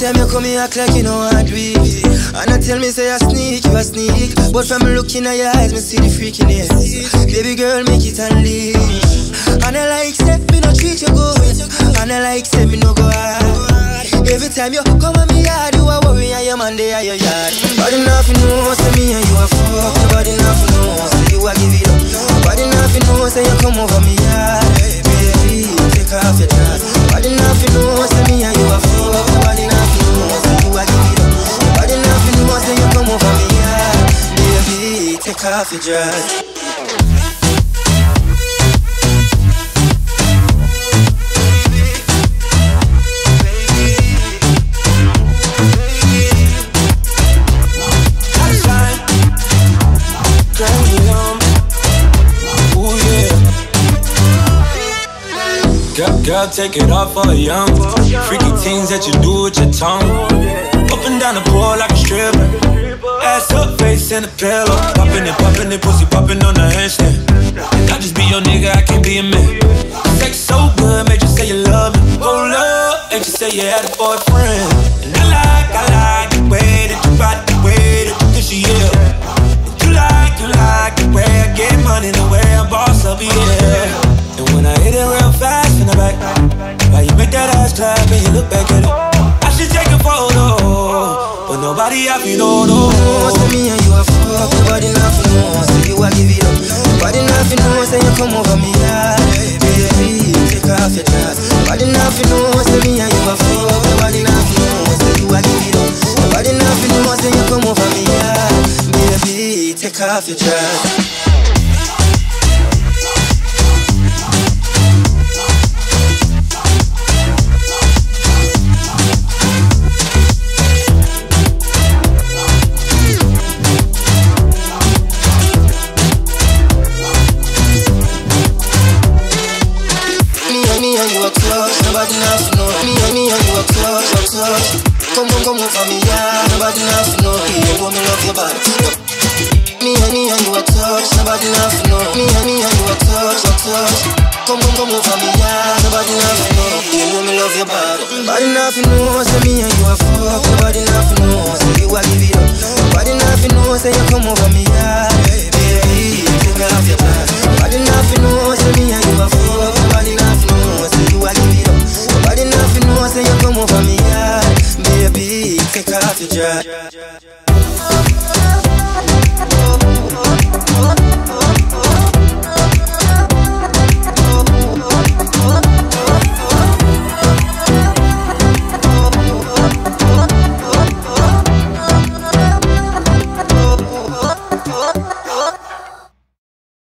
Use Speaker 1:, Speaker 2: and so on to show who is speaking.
Speaker 1: time you come here act like you know I do it. And I tell me say you a sneak. But from looking at your eyes, me see the freakiness. Baby girl, make it unleash. And I like say me no treat you good. And I like say me no go hard. Every time you come at me yard, you a worry and your man dey at your yard. Nobody nothing know say me and you a fuck. Nobody nothing know say you a give it up. Nobody nothing know say you come over me yard. Baby, take off your dress. Nobody nothing know say me and you a fuck. Nobody nothing know say you a give it up. Nobody nothing know say you come over me yard. Baby, take off your dress.
Speaker 2: Girl, take it off for a young. Freaky things that you do with your tongue. Up and down the pole like a stripper. Ass up, face in the pillow. Popping it, pussy popping on the handstand. I just be your nigga, I can't be a man. Sex so good, make you say you love me. Hold up, make you say you had a boyfriend. And I like the way that you ride, the way that you dish it up. You like the way I get money, the way I boss up, yeah. And when I hit it real fast in the back, why you make that ass clap and you look back at it? I should take a photo, but nobody have you know.
Speaker 1: Say me and you a fuck, nobody nothing know. Say you a give it up, nobody nothing know. Say you come over me yard, baby, take off your dress. Nobody nothing know. Say me and you a fuck, nobody nothing know. Say you a give it up, nobody nothing know. Say you come over me yard, baby, take off your dress. Nobody nothing know. Me and you a close. Come over me, yeah. Nobody nothing know. You want me love your body. Me and you a touch. Nobody nothing know. Me and you a touch. Come over me, yeah. Nobody nothing know. You want me love your body. Nobody nothing know. Say me and you a fuck. Nobody nothing know. Say you a give it up. Nobody nothing know. Say you come over me, yeah. Baby, take off your clothes. Nobody nothing know. Say me and you a fuck. Nobody nothing know. Say you a give it up. Nobody nothing know. Say you come over me, yeah. Baby, take off your dress.